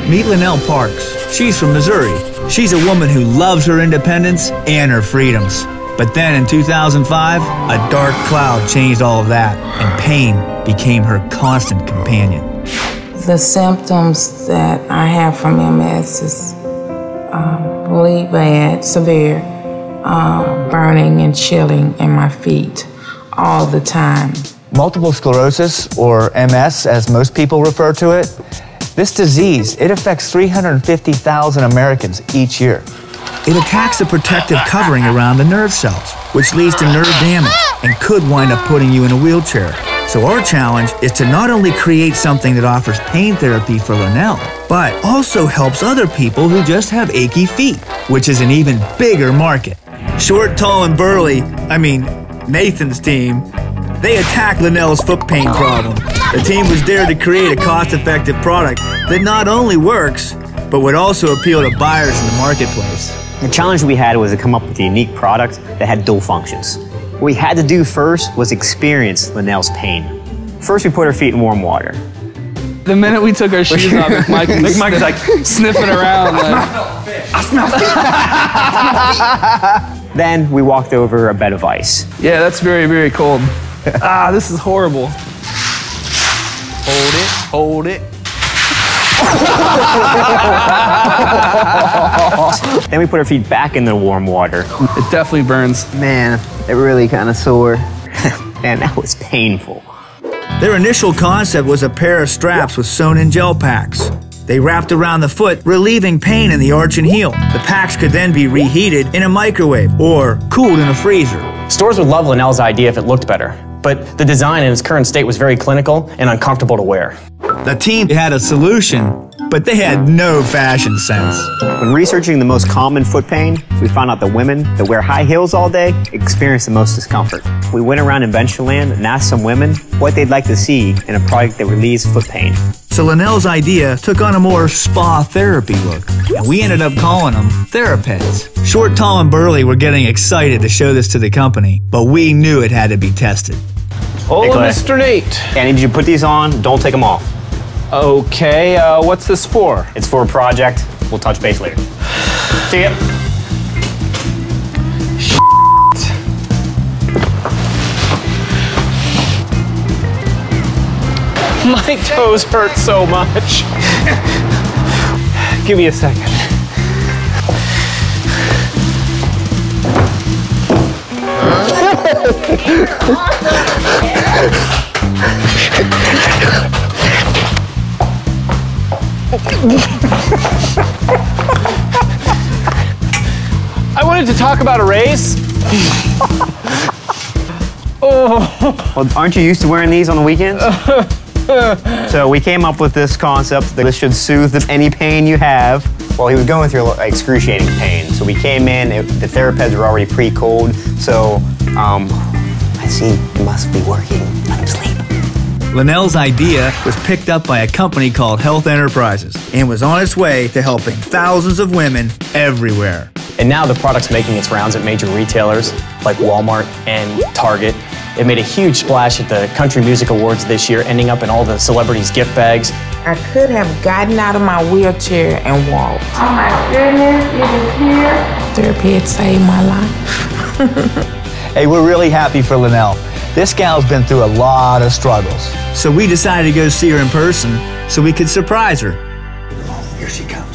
Meet Lennell Parks. She's from Missouri. She's a woman who loves her independence and her freedoms. But then in 2005, a dark cloud changed all of that, and pain became her constant companion. The symptoms that I have from MS is really bad, severe, burning and chilling in my feet all the time. Multiple sclerosis, or MS as most people refer to it, this disease, it affects 350,000 Americans each year. It attacks the protective covering around the nerve cells, which leads to nerve damage and could wind up putting you in a wheelchair. So our challenge is to not only create something that offers pain therapy for Lennell, but also helps other people who just have achy feet, which is an even bigger market. Short, tall, and burly, Nathan's team, they attacked Lennell's foot pain problem. The team was there to create a cost-effective product that not only works, but would also appeal to buyers in the marketplace. The challenge we had was to come up with a unique product that had dual functions. What we had to do first was experience Lennell's pain. First, we put our feet in warm water. The minute we took our shoes off, Mike is like sniffing around. I smell fish. Then we walked over a bed of ice. Yeah, that's very, very cold. This is horrible. Hold it. Then we put our feet back in the warm water. It definitely burns. Man, it really kind of sore. Man, that was painful. Their initial concept was a pair of straps with sewn-in gel packs. They wrapped around the foot, relieving pain in the arch and heel. The packs could then be reheated in a microwave or cooled in a freezer. Stores would love Lennell's idea if it looked better, but the design in its current state was very clinical and uncomfortable to wear. The team had a solution, but they had no fashion sense. When researching the most common foot pain, we found out that women that wear high heels all day experience the most discomfort. We went around Invention Land and asked some women what they'd like to see in a product that relieves foot pain. So Lennell's idea took on a more spa therapy look, and we ended up calling them TheraPEDs. Short, tall, and burly were getting excited to show this to the company, but we knew it had to be tested. Oh, Mr. Nate. I need you to put these on, don't take them off. Okay, what's this for? It's for a project. We'll touch base later. See ya. My toes hurt so much. Give me a second. I wanted to talk about a race. Well, aren't you used to wearing these on the weekends? So we came up with this concept that this should soothe any pain you have. Well, he was going through excruciating pain. So we came in, the TheraPEDs were already pre-cooled. So, I see it must be working. Let him sleep. Lennell's idea was picked up by a company called Health Enterprises and was on its way to helping thousands of women everywhere. And now the product's making its rounds at major retailers like Walmart and Target. It made a huge splash at the Country Music Awards this year, ending up in all the celebrities' gift bags. I could have gotten out of my wheelchair and walked. Oh my goodness, it is here. TheraPED saved my life. Hey, we're really happy for Lennell. This gal's been through a lot of struggles. So we decided to go see her in person so we could surprise her. Oh, here she comes.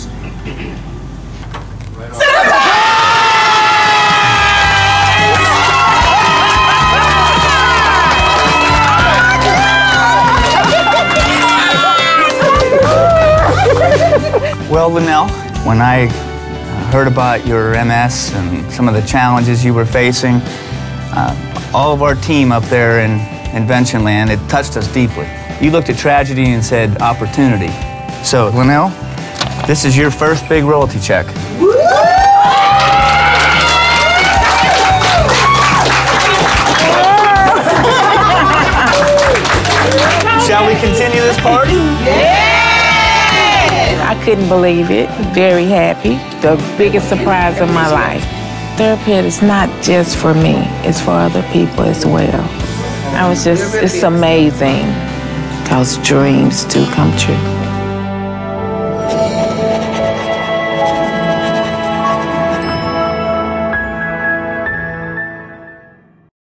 Well, Lennell, when I heard about your MS and some of the challenges you were facing, all of our team up there in Invention Land, it touched us deeply. You looked at tragedy and said opportunity. So, Lennell, this is your first big royalty check. Shall we continue this party? Yeah! I couldn't believe it. Very happy. The biggest surprise of my life. TheraPED is not just for me, it's for other people as well. It's amazing. Cause dreams do come true.